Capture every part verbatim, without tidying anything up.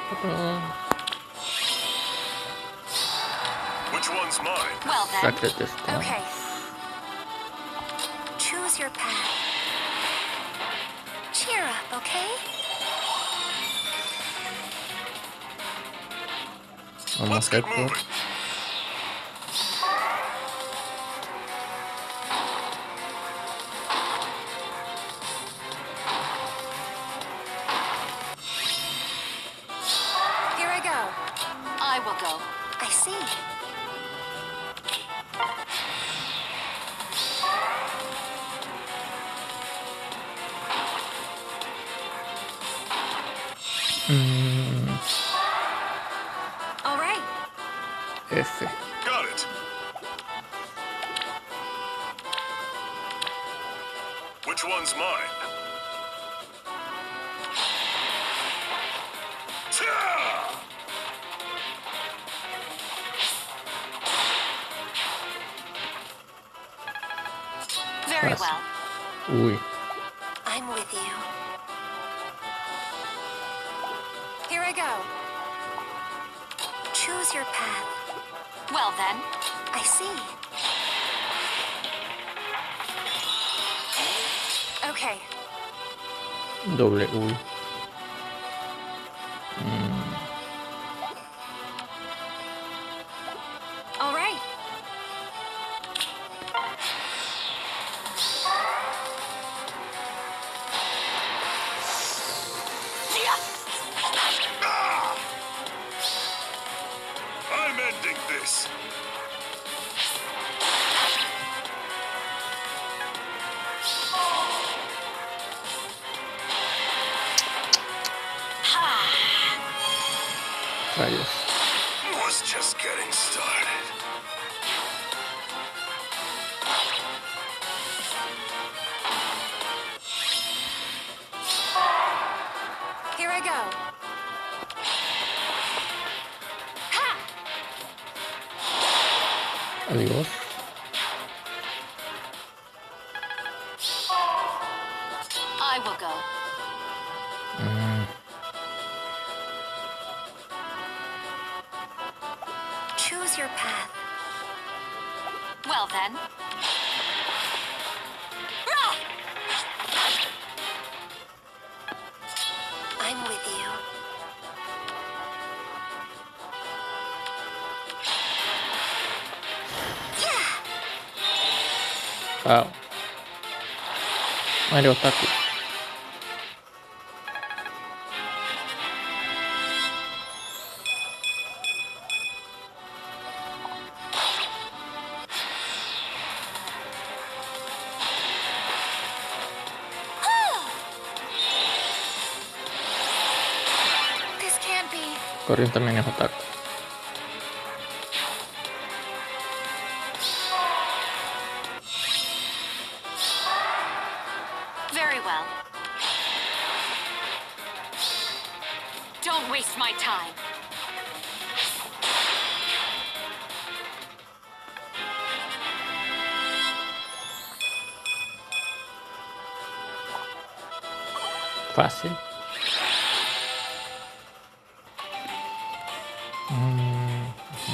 Which one's mine? Well then. Suck at this time. Okay. Choose your path. Cheer up, okay? Vamos Let's a get hacer por... moving. Here I go. I will go. I see. Mm, All right. F. Got it. Which one's mine? Ta! Very Fácil. well. Uy. I'm with you. Here I go. Choose your path. Well then. I see. Okay. Doble uy. Mm, All right. Ah! I'm ending this. rayos. Was just getting started. Here I go. Ha! Adiós. I will go. Mm, Choose your path. Well then. Rah! I'm with you. Yeah! wow. Mario Otaku. This can't be. Corrin también es Otaku. Very well. Don't waste my time. Fácil. Mm,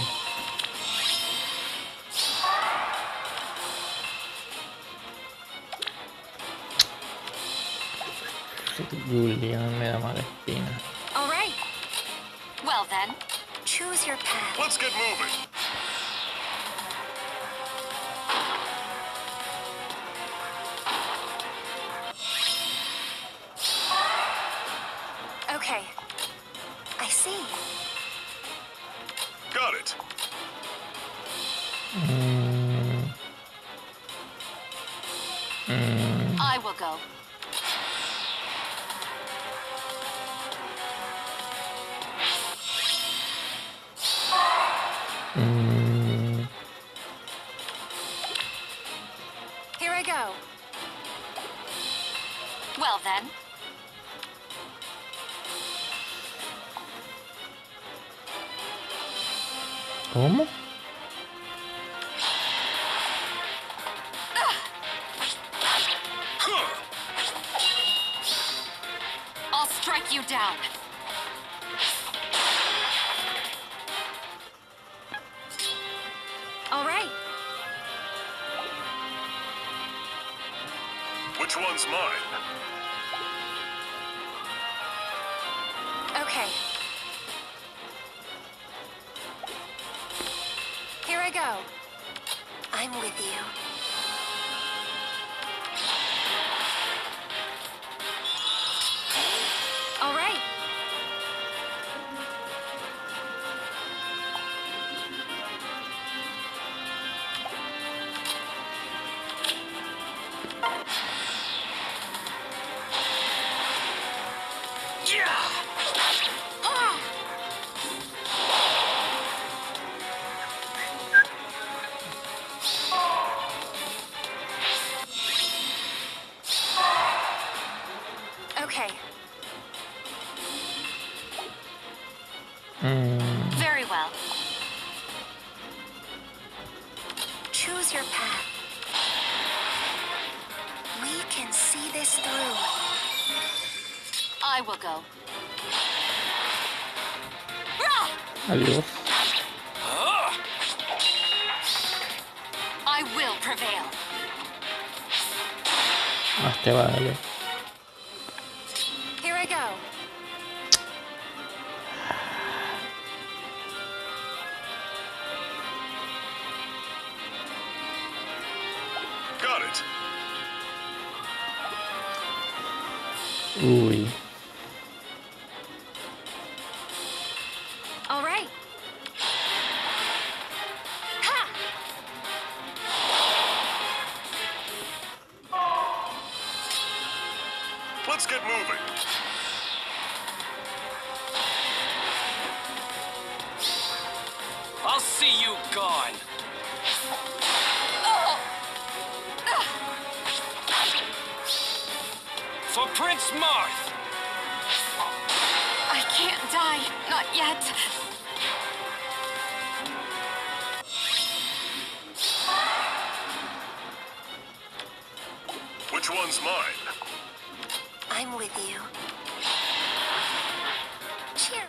Julian me da mala espina. All right. Well then, choose your path. Let's get moving. Okay. I see. Got it. Mm, mm, I will go. mm, Here I go. Well then. ¿Cómo? I'll strike you down. one's mine? Okay. Here I go. I'm with you. All right. Okay. Mm. Very well. Choose your path. We can see this through. I will go. Rah! Adiós. I will prevail. Más te vale. Here I go. Got it. Uy. All right. Ha! Let's get moving. I'll see you gone. For Prince Marth. I can't die. Not yet. Which one's mine? I'm with you. Cheer.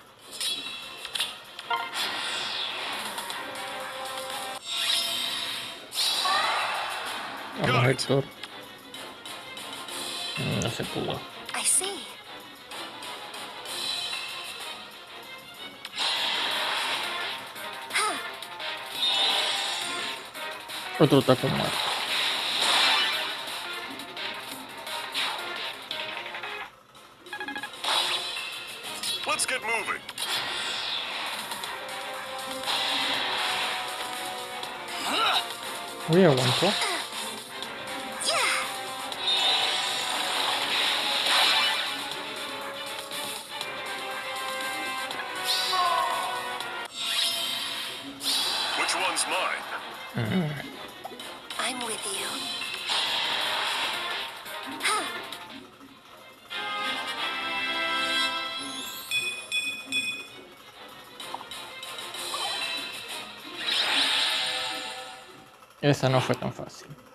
Vamos, Héctor. No se pudo. I see. Ha! Otro taco muerto. Let's get moving. Uy, aguantó. Yeah! Which one's mine? I'm with you. Ha! Esa no fue tan fácil.